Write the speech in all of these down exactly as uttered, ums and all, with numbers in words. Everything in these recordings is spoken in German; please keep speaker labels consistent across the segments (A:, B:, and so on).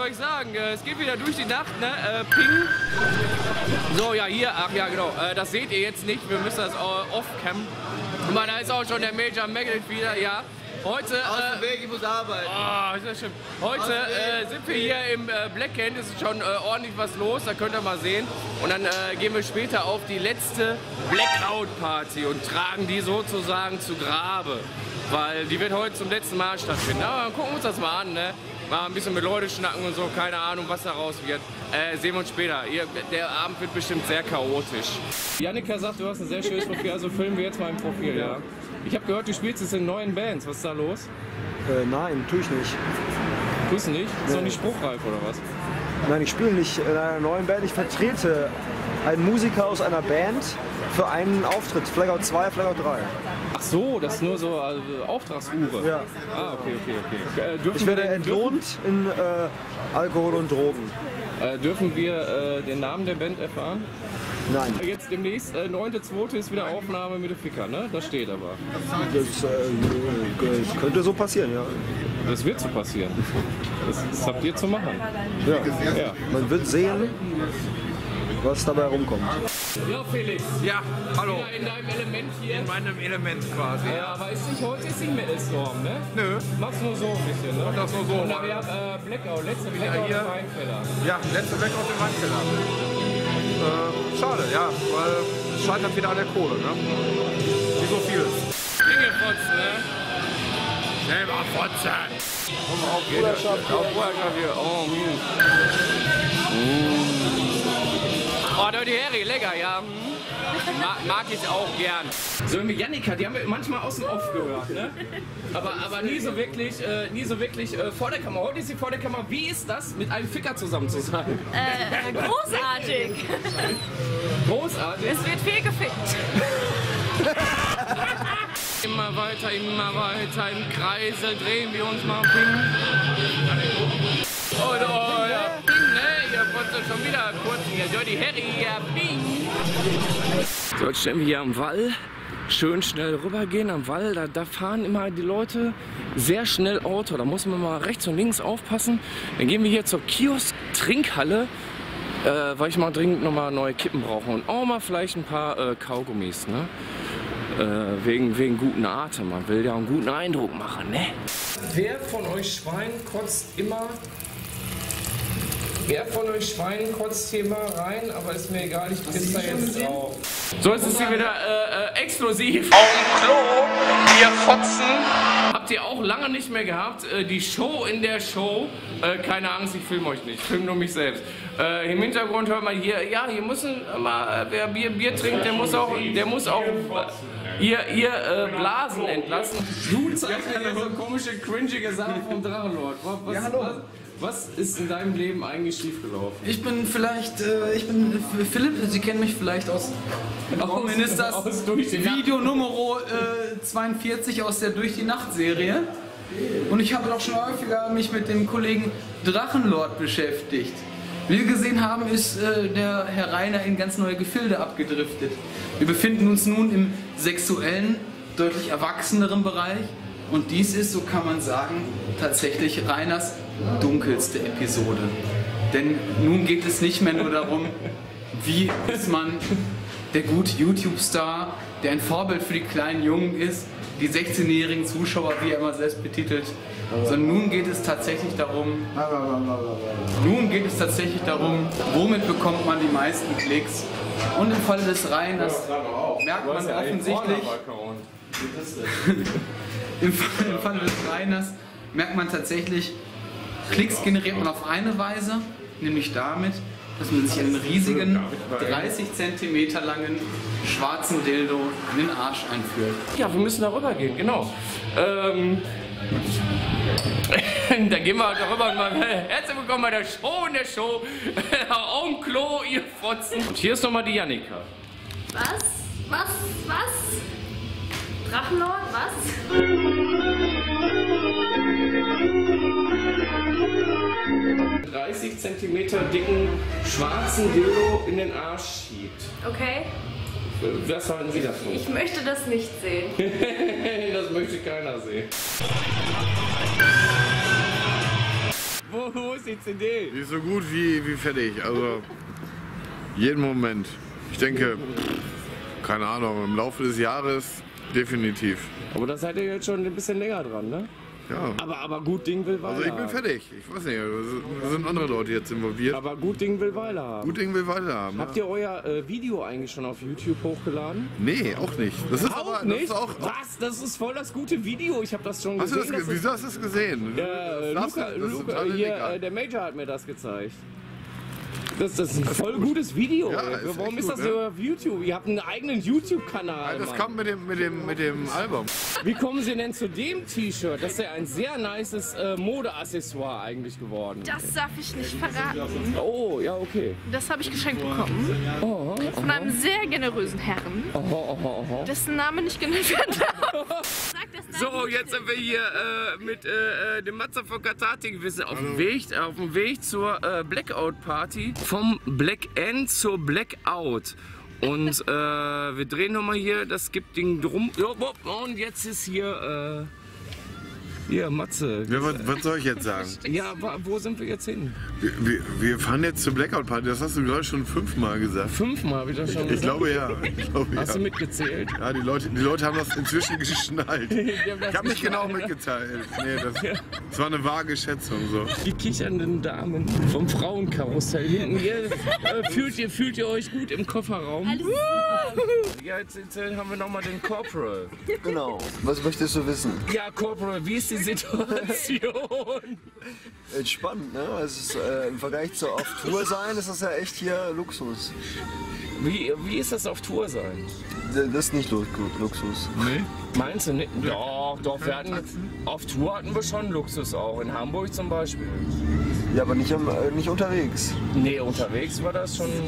A: euch sagen? Es geht wieder durch die Nacht, ne? Äh, Ping. So, ja, hier, ach ja, genau. Äh, das seht ihr jetzt nicht, wir müssen das off-cam. Und da ist auch schon der Major Magnet wieder, ja. Heute,
B: Aus dem Weg, ich muss arbeiten.
A: Oh, ist das schön. Heute äh, sind wir hier im äh, Black Hand, es ist schon äh, ordentlich was los, da könnt ihr mal sehen. Und dann äh, gehen wir später auf die letzte Blackout Party und tragen die sozusagen zu Grabe. Weil die wird heute zum letzten Mal stattfinden. Aber dann gucken wir uns das mal an, ne? Mal ein bisschen mit Leuten schnacken und so, keine Ahnung, was daraus wird. Äh, sehen wir uns später. Ihr, der Abend wird bestimmt sehr chaotisch. Jannika sagt, du hast ein sehr schönes Profil, also filmen wir jetzt mal im Profil, ja. Ich habe gehört, du spielst jetzt in neuen Bands. Was ist da los?
C: Äh, nein, tue ich nicht.
A: Tust du nicht? Ist doch nicht spruchreif oder was?
C: Nein, ich spiele nicht in einer neuen Band. Ich vertrete einen Musiker aus einer Band für einen Auftritt. Blackout zwei, Blackout drei.
A: Ach so, das ist nur so also Auftragsuhre.
C: Ja.
A: Ah, okay, okay, okay. Äh, dürfen
C: Ich werde
A: wir,
C: entlohnt in äh, Alkohol und Drogen.
A: Äh, dürfen wir äh, den Namen der Band erfahren?
C: Nein.
A: Jetzt demnächst, äh, neunter zweiter ist wieder Aufnahme mit dem Ficker, ne? Das steht aber.
C: Das, äh, das könnte so passieren, ja.
A: Das wird so passieren. Das, das habt ihr zu machen.
C: Ja.
A: Ja.
C: Man wird sehen, was dabei rumkommt.
A: Ja, Felix.
B: Ja, hallo.
A: Wieder in deinem Element hier.
B: In meinem Element quasi.
A: Ja, aber ist nicht, heute ist nicht Metal Storm, ne?
B: Nö.
A: Machst nur so ein bisschen, ne?
B: Das nur so.
A: Und dann wir haben äh, Blackout, letzter Blackout
B: hier.
A: im Weinkeller.
B: Ja, letzte Blackout im Weinkeller. Äh, schade, ja, weil es scheitert wieder an der Kohle, ne? Wie so vieles.
A: Dingelfotze, ne?
B: Selber Fotze!
A: Komm auf, Bruderschaft hier. Auf Bruderschaft hier. Oh, mm. Oh, Dirty Harry, lecker, ja. Mag, mag ich auch gern. So wie Jannika, die haben wir manchmal aus dem Off gehört, ne? Aber, aber nie so wirklich, äh, nie so wirklich äh, vor der Kamera. Heute ist sie vor der Kamera. Wie ist das, mit einem Ficker zusammen zu sein?
D: Äh, großartig.
A: Großartig.
D: Es wird viel gefickt.
A: Immer weiter, immer weiter im Kreisel drehen wir uns mal Ping. Oh, oh ja, Ping, ne? Ihr wollt schon wieder kurz hier. Dirty Harry, ja, Ping. So, jetzt stehen wir hier am Wall. Schön schnell rübergehen am Wall. Da, da fahren immer die Leute sehr schnell Auto. Da muss man mal rechts und links aufpassen. Dann gehen wir hier zur Kiosk-Trinkhalle. Äh, weil ich mal dringend nochmal neue Kippen brauche. Und auch mal vielleicht ein paar äh, Kaugummis, ne? Äh, wegen, wegen guten Atem. Man will ja einen guten Eindruck machen, ne? Wer von euch Schwein kotzt immer... Wer von euch Schwein kotzt hier mal rein, aber ist mir egal, ich pisse da jetzt drauf. So, jetzt ist hier wieder äh, äh, exklusiv. Auf dem Klo, wir fotzen. Habt ihr auch lange nicht mehr gehabt. Äh, die Show in der Show. Äh, keine Angst, ich filme euch nicht. Ich filme nur mich selbst. Äh, Im Hintergrund hört man hier, ja, hier müssen mal, wer Bier, Bier trinkt, der muss auch, der muss auch ihr, ihr äh, Blasen entlassen. Du zeigst mir so komische, cringige Sachen vom Drachenlord. Was,
E: Ja, hallo.
A: Was, was ist in deinem Leben eigentlich schiefgelaufen?
E: Ich bin vielleicht, äh, ich bin Philipp, Sie kennen mich vielleicht aus, aus, ist das
A: aus Durch die Nacht.
E: Video Nummer äh, zweiundvierzig aus der Durch die Nacht Serie. Und ich habe doch schon häufiger mich mit dem Kollegen Drachenlord beschäftigt. Wie wir gesehen haben, ist äh, der Herr Rainer in ganz neue Gefilde abgedriftet. Wir befinden uns nun im sexuellen, deutlich erwachseneren Bereich. Und dies ist, so kann man sagen, tatsächlich Rainers dunkelste Episode. Denn nun geht es nicht mehr nur darum, wie ist man der gute YouTube-Star, der ein Vorbild für die kleinen Jungen ist, die sechzehnjährigen Zuschauer, wie er immer selbst betitelt, sondern nun geht es tatsächlich darum, nun geht es tatsächlich darum, womit bekommt man die meisten Klicks. Und im Falle des Rainers merkt man offensichtlich, Im Falle des Rainers merkt man tatsächlich, Klicks generiert man auf eine Weise, nämlich damit, dass man sich einen riesigen, dreißig Zentimeter langen, schwarzen Dildo in den Arsch einführt.
A: Ja, wir müssen darüber gehen, genau. Ähm, dann gehen wir halt darüber und mal herzlich willkommen bei der Show in der Show. Auf dem Klo, ihr Fotzen. Und hier ist nochmal die Jannika.
D: Was? Was? Was? Drachenlord? Was?
A: dreißig Zentimeter dicken schwarzen Dildo in den Arsch schiebt.
D: Okay.
A: Was halten Sie davon?
D: Ich möchte das nicht sehen.
A: Das möchte keiner sehen. wo, wo ist die C D?
F: Die ist so gut wie, wie fertig. Also jeden Moment. Ich denke, keine Ahnung, im Laufe des Jahres definitiv.
A: Aber das seid ihr jetzt schon ein bisschen länger dran, ne?
F: Ja.
A: Aber, aber gut Ding will Weile
F: Also ich bin
A: haben.
F: fertig. Ich weiß nicht, da sind andere Leute jetzt involviert.
A: Aber gut Ding will Weile haben.
F: Gut Ding will weiter haben.
A: Habt ihr euer äh, Video eigentlich schon auf YouTube hochgeladen?
F: Nee, auch nicht. Das ist
A: Auch
F: aber
A: nicht?
F: Das ist auch,
A: Was? Das ist voll das gute Video. Ich habe das schon
F: hast du
A: gesehen.
F: das,
A: dass
F: wieso hast du das gesehen?
A: Äh,
F: Das
A: Luca,
F: das ist
A: Luca,
F: total
A: hier,
F: illegal.
A: äh, der Major hat mir das gezeigt. Das, das ist ein voll gutes Video.
F: Ja,
A: ey.
F: ist
A: Warum
F: echt
A: ist das
F: gut,
A: so
F: ne?
A: auf YouTube? Ihr habt einen eigenen YouTube-Kanal.
F: Das
A: Mann.
F: kam mit dem, mit dem, mit dem Album.
A: Wie kommen Sie denn zu dem T-Shirt? Das ist ja ein sehr nices äh, Modeaccessoire eigentlich geworden.
D: Das darf ich nicht verraten.
A: Oh, ja, okay.
D: Das habe ich geschenkt bekommen.
A: Oh,
D: Von einem sehr generösen Herren,
A: oh, oh, oh, oh.
D: dessen Name nicht genannt werden darf. Sag das
A: So, jetzt sind wir hier äh, mit äh, dem Matze von Katati gewesen auf dem Weg, auf dem Weg zur äh, Blackout Party. Vom Black End zur Blackout. Und äh, wir drehen nochmal hier das gibt Ding drum. Ja, und jetzt ist hier, äh, hier Matze.
F: Ja, was, was soll ich jetzt sagen?
A: Ja, wa- wo sind wir jetzt hin?
F: Wir, wir, wir fahren jetzt zur Blackout Party. Das hast du, glaube ich, schon fünfmal gesagt.
A: Fünfmal habe ich das schon
F: Ich
A: gesagt.
F: glaube ja. Ich glaube,
A: Hast du
F: ja.
A: mitgezählt?
F: Ja, die Leute, die Leute haben das inzwischen geschnallt.
A: Die haben das
F: Ich habe nicht genau
A: geschnallt.
F: mitgeteilt. Nee, das, das war eine vage Schätzung. So.
A: Die kichernden Damen vom Frauenkarussell hinten. Ihr, äh, fühlt, ihr, fühlt ihr euch gut im Kofferraum? Ja, jetzt, jetzt äh, haben wir nochmal den Corporal.
C: Genau. Was möchtest du wissen?
A: Ja, Corporal, wie ist die Situation?
C: Entspannt, ne? Es ist, äh, im Vergleich zu auf Tour sein, ist das ja echt hier Luxus.
A: Wie, wie ist das auf Tour sein?
C: Das ist nicht Lu- Luxus.
A: Nee. Meinst du nicht? Doch, doch, wir hatten, auf Tour hatten wir schon Luxus auch. In Hamburg zum Beispiel.
C: Ja, aber nicht, am, äh, nicht unterwegs.
A: Nee, unterwegs war das schon.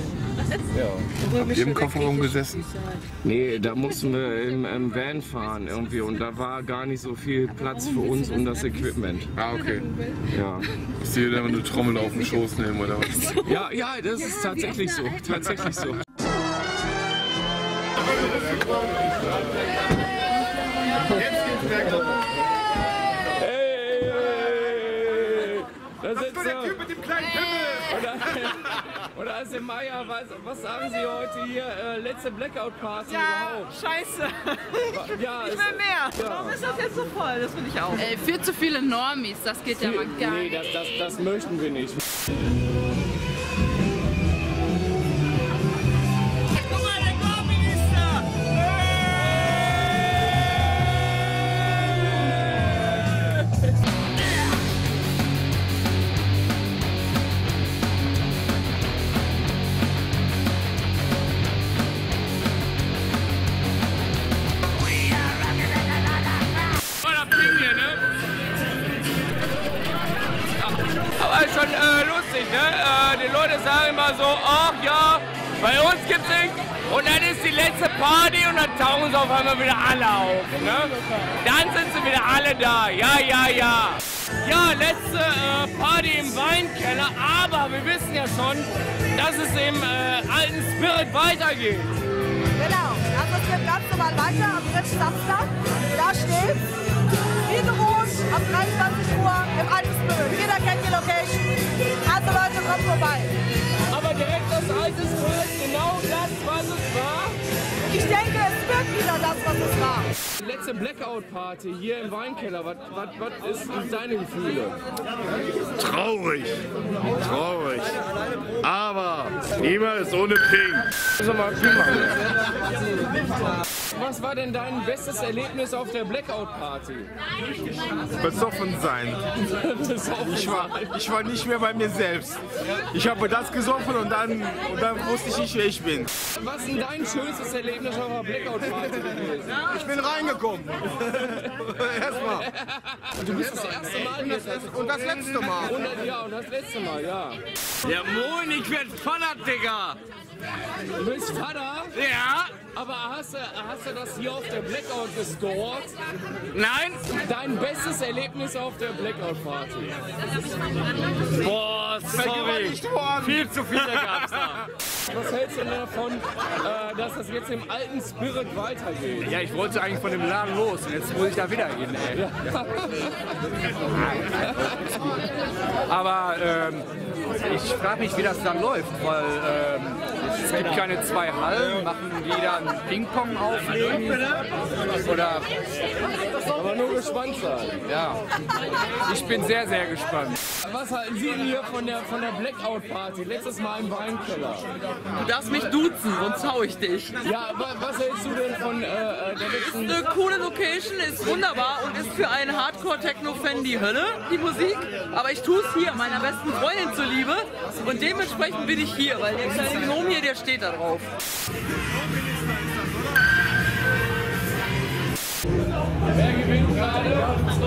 A: Ja.
F: Habt ihr im Kofferraum gesessen?
A: Nee, da mussten wir im, im Van fahren irgendwie und da war gar nicht so viel Platz für uns und das Equipment.
F: Ah, okay.
A: Ja.
F: Ist dir da eine Trommel auf den Schoß nehmen oder was?
A: Ja, ja, das ist tatsächlich so. Tatsächlich so. Hey, da sitzt der Typ mit dem kleinen Pimmel. Oder, oder ist der Meier, was, was sagen Sie heute hier? Äh, letzte Blackout-Party überhaupt?
G: Scheiße.
A: Ja,
G: Ich
A: ist,
G: will mehr.
A: Ja.
G: Warum ist das jetzt so voll? Das finde ich auch.
D: Ey, viel zu viele Normis, das geht ja mal gar
A: nee,
D: nicht.
A: das, das, das möchten wir nicht. Aber ist schon äh, lustig, ne? Äh, die Leute sagen immer so, ach ja, bei uns gibt's nichts. Und dann ist die letzte Party und dann tauchen sie auf einmal wieder alle auf, ne? Dann sind sie wieder alle da, ja, ja, ja. Ja, letzte äh, Party im Weinkeller, aber wir wissen ja schon, dass es im äh, alten Spirit weitergeht.
H: Genau, also es geht ganz normal weiter am dritten Samstag. Da steht, wie gewohnt, am dreiundzwanzig Uhr im alten Spirit. Jeder kennt die Location. Also Leute, kommt vorbei.
A: Aber direkt das alte Spirit, genau das, was es war.
H: Ich denke, es wird wieder das, was es war.
A: Die letzte Blackout-Party hier im Weinkeller, was, was, was ist deine Gefühle?
F: Traurig. Traurig. Aber niemals ohne Pink.
A: Sag mal, Ping machen. Was war denn dein bestes Erlebnis auf der Blackout-Party?
B: Besoffen sein. Ich war, ich war nicht mehr bei mir selbst. Ich habe das gesoffen und dann, und dann wusste ich nicht, wer ich bin.
A: Was ist denn dein schönstes Erlebnis auf der Blackout-Party gewesen?
B: Ich bin reingekommen. Erstmal.
A: Du bist das erste Mal hier.
B: Und das letzte Mal.
A: Und, ja, und das letzte Mal, ja.
I: Ja moin, ich werd Vater, Digga!
A: Du bist Vater,
I: Ja?
A: aber hast du, hast du das hier auf der Blackout gestalkt?
I: Nein?
A: Dein bestes Erlebnis auf der Blackout-Party?
I: Boah, sorry. Viel zu viele gab's da.
A: was hältst du denn davon, äh, dass das jetzt im alten Spirit weitergeht?
B: Ja, ich wollte eigentlich von dem Laden los und jetzt muss ich da wieder hin, ey.
A: Ja.
B: Aber ähm, ich frage mich, wie das dann läuft, weil ähm, es gibt keine zwei Hallen, machen die dann Ping-Pong auflegen oder...
A: Aber nur gespannt sein.
B: Ja, ich bin sehr, sehr gespannt.
A: Was halten Sie denn hier von der, von der Blackout-Party? Letztes Mal im Weinkeller.
G: Du darfst mich duzen, sonst hau ich dich.
A: Ja, aber was hältst du denn von äh, der letzten...
G: Ist eine coole Location, ist wunderbar und ist für einen Hardcore-Techno-Fan die Hölle, die Musik. Aber ich tue es hier, meiner besten Freundin zuliebe. Und dementsprechend bin ich hier, weil der kleine Gnome hier, der steht da drauf.
A: Wer gewinnt gerade?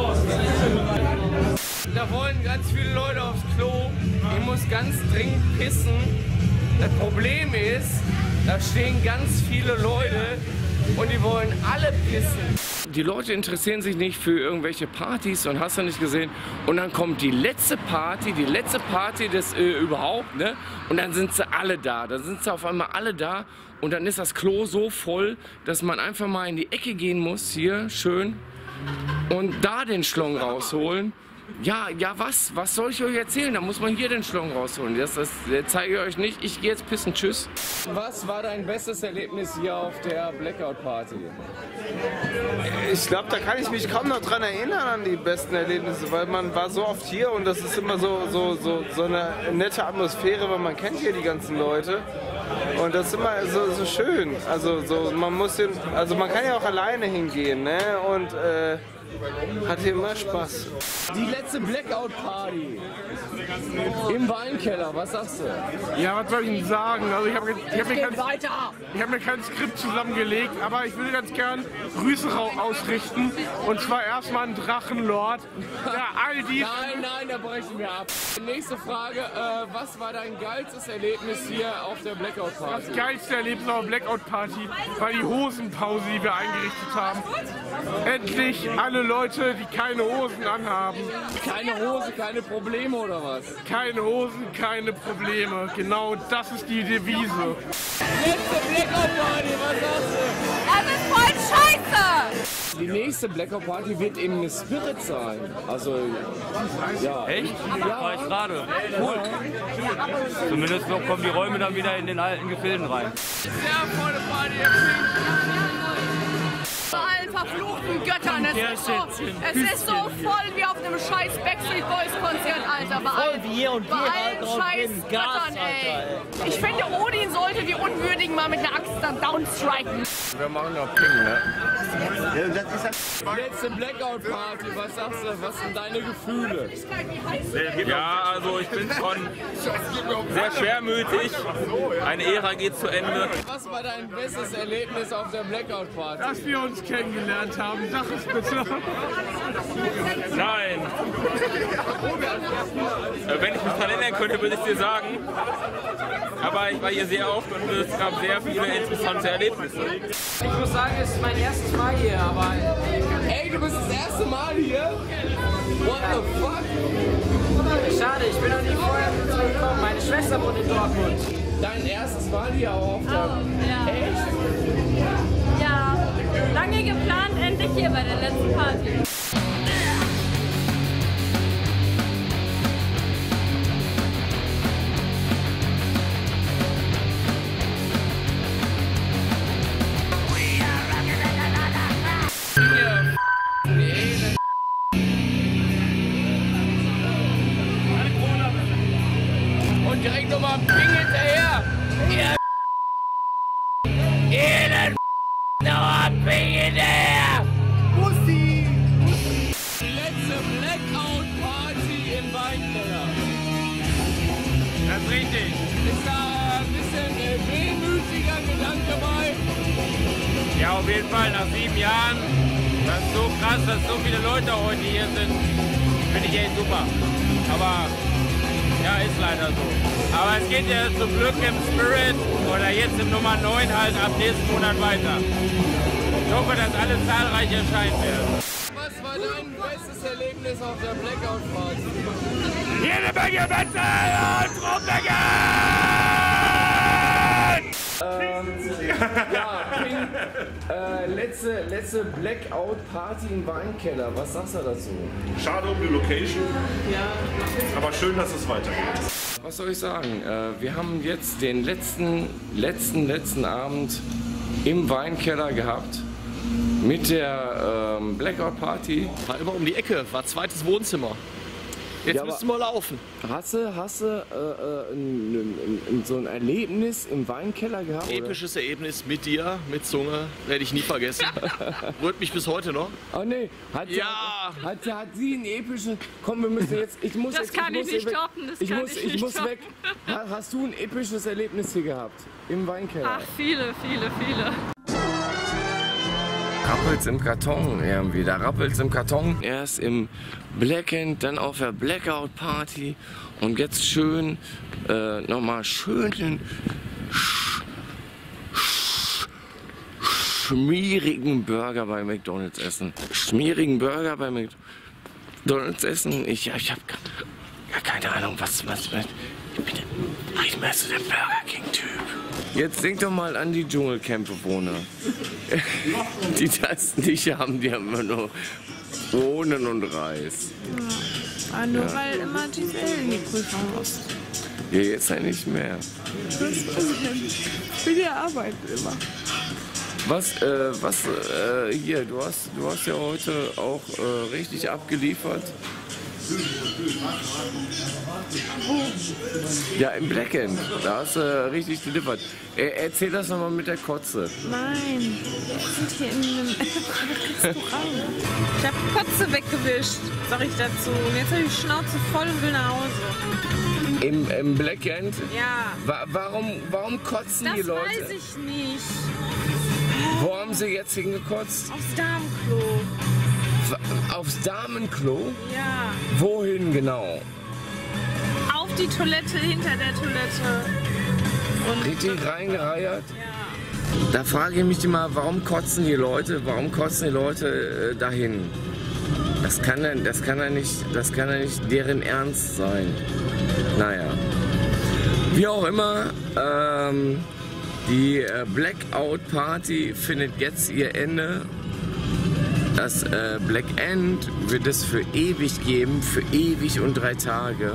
A: Da wollen ganz viele Leute aufs Klo. Ich muss ganz dringend pissen. Das Problem ist, da stehen ganz viele Leute und die wollen alle pissen. Die Leute interessieren sich nicht für irgendwelche Partys und hast du nicht gesehen. Und dann kommt die letzte Party, die letzte Party des äh, überhaupt, ne? Und dann sind sie alle da. Dann sind sie auf einmal alle da und dann ist das Klo so voll, dass man einfach mal in die Ecke gehen muss, hier schön, und da den Schlong rausholen. Ja, ja, was? Was soll ich euch erzählen? Da muss man hier den Schlong rausholen. Das, das, das zeige ich euch nicht. Ich gehe jetzt pissen. Tschüss. Was war dein bestes Erlebnis hier auf der Blackout-Party?
J: Ich glaube, da kann ich mich kaum noch dran erinnern an die besten Erlebnisse, weil man war so oft hier und das ist immer so, so, so, so eine nette Atmosphäre, weil man kennt hier die ganzen Leute. Und das ist immer so, so schön. Also, so, man muss den, also man kann ja auch alleine hingehen, ne? Und äh, hat hier immer Spaß.
A: Die letzte Blackout-Party im Weinkeller, was sagst du?
B: Ja, was soll ich Ihnen sagen? Also ich habe ich hab mir, kein, ich hab mir kein Skript zusammengelegt, aber ich würde ganz gern Grüße ausrichten. Und zwar erstmal an Drachenlord, der all die...
A: Nein, nein, da brechen wir ab. Nächste Frage, äh, was war dein geilstes Erlebnis hier auf der Blackout-Party?
B: Das geilste Erlebnis auf der Blackout-Party war die Hosenpause, die wir eingerichtet haben. Endlich alle Leute, die keine Hosen anhaben.
A: Keine Hose, keine Probleme oder was?
B: Keine Hosen, keine Probleme. Genau das ist die Devise.
A: Letzte Blackout-Party, was sagst du?
H: Das ist voll scheiße!
A: Die nächste Blackout-Party wird eben eine Spirit sein. Also, ja.
K: Echt?
A: Ja.
K: War ich gerade. Cool. Zumindest noch kommen die Räume dann wieder in den alten Gefilden rein.
A: Sehr volle Party.
D: Bei allen verfluchten Göttern. Es ist, so, es ist so voll wie auf einem scheiß Backstreet Boys Konzert, Alter. Bei allen,
L: wie hier und
D: bei
L: hier
D: allen
L: halt drauf
D: scheiß
L: gehen. Gas,
D: Göttern, ey.
L: Alter,
D: Ich finde, Odin sollte die Unwürdigen mal mit einer Axt dann downstriken.
A: Wir machen noch Ping, ne?
L: Ja, das ist halt
A: Letzte Blackout-Party, was sagst du, was sind deine Gefühle?
K: Ja, also ich bin schon sehr schwermütig. Eine Ära geht zu Ende.
A: Was war dein bestes Erlebnis auf der Blackout-Party?
B: Dass wir uns kennengelernt haben, sag es bitte.
K: Nein. Äh, Wenn ich mich daran erinnern könnte, würde ich dir sagen. Aber ich war hier sehr oft und es gab sehr viele interessante Erlebnisse.
E: Ich muss sagen, es ist mein erstes Mal hier, aber...
A: Ey, du bist das erste Mal hier? What the fuck?
E: Schade, ich bin noch nie vorher gekommen. Meine Schwester wohnt in Dortmund.
A: Dein erstes Mal hier auch auf der...
M: Oh, ja.
A: Echt?
M: Ja, lange geplant, endlich hier bei der letzten Party.
A: Und direkt nochmal Ping hinterher. Ihr Elend. Nochmal Ping hinterher. Pussy. Die letzte Blackout-Party im Weinkeller.
B: Das ist richtig.
A: Ist da ein bisschen äh, wehmütiger Gedanke bei?
K: Ja, auf jeden Fall nach sieben Jahren. Das ist so krass, dass so viele Leute heute hier sind. Finde ich echt super. Aber ja, ist leider so. Aber es geht ja zum Glück im Spirit oder jetzt im Nummer neun halt ab nächsten Monat weiter. Ich hoffe, dass alle zahlreich erscheinen werden.
A: Was war dein bestes Erlebnis auf der Blackout-Party?
K: Jede Menge Metall und Rummengen!
A: Ähm, ja, Pink, äh, letzte, letzte Blackout-Party im Weinkeller. Was sagst du dazu?
N: Schade um die Location, aber schön, dass es weitergeht.
A: Was soll ich sagen? Äh, wir haben jetzt den letzten, letzten, letzten Abend im Weinkeller gehabt mit der ähm, Blackout-Party.
O: War immer um die Ecke, war zweites Wohnzimmer. Jetzt
A: Ja,
O: müssen wir laufen.
A: Hast du, hast du äh, äh, ein, ein, ein, so ein Erlebnis im Weinkeller gehabt?
O: Episches Erlebnis mit dir, mit Zunge, werde ich nie vergessen. Rührt mich bis heute noch.
A: Oh nee, hat,
O: Ja.
A: sie, hat, hat sie ein episches... Komm, wir müssen jetzt... Ich muss
D: Das
A: jetzt,
D: kann
A: ich
D: ich
A: muss
D: nicht
A: weg.
D: toppen, das
A: ich
D: kann
A: muss,
D: ich
A: ich
D: nicht
A: muss
D: toppen.
A: weg. Ha- Hast du ein episches Erlebnis hier gehabt? Im Weinkeller?
D: Ach, viele, viele, viele.
A: Rappelt's im Karton irgendwie, da rappelt's im Karton. Erst im Blackend, dann auf der Blackout Party und jetzt schön, äh, nochmal schönen sch sch schmierigen Burger bei McDonald's essen. Schmierigen Burger bei McDonald's essen. Ich, ja, ich habe gar keine Ahnung, was, was, was ich bin eigentlich mehr so der Burger King Typ. Jetzt denk doch mal an die Dschungelcamp-Bewohner. Die das nicht haben, die haben immer nur Bohnen und Reis.
D: Ja. Ah, nur
A: Ja.
D: weil immer Giselle in die Prüfung muss.
A: Ja, jetzt ja nicht mehr.
D: Für die Arbeit immer.
A: Was, äh, was, äh, hier, du hast, du hast ja heute auch äh, richtig abgeliefert. Ja, im Blackend, da hast du äh, richtig geliefert. Äh, erzähl das nochmal mit der Kotze.
D: Nein, wir sind hier in einem Restaurant. Ich habe Kotze weggewischt, sag ich dazu. Und jetzt habe ich die Schnauze voll und will nach Hause.
A: Im, im Blackend?
D: Ja.
A: Wa warum, warum kotzen
D: Das
A: die Leute?
D: weiß ich nicht.
A: Wo haben sie jetzt hingekotzt?
D: Aufs Darmklo.
A: W- Aufs Damenklo?
D: Ja.
A: Wohin genau?
D: Auf die Toilette, hinter der Toilette. Und
A: Richtig reingereiert? Ja. Da frage ich mich immer, warum kotzen die Leute, warum kotzen die Leute äh, dahin? Das kann ja, das kann ja nicht, das kann ja nicht deren Ernst sein. Naja. Wie auch immer, ähm, die äh, Blackout Party findet jetzt ihr Ende. Das äh, Black End wird es für ewig geben, für ewig und drei Tage.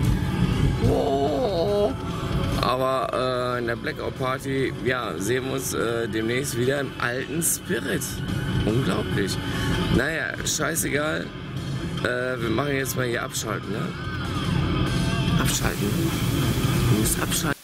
A: Oh. Aber äh, in der Blackout Party, ja, sehen wir uns äh, demnächst wieder im alten Spirit. Unglaublich. Naja, scheißegal. Äh, wir machen jetzt mal hier abschalten, ne? Abschalten. Du musst abschalten.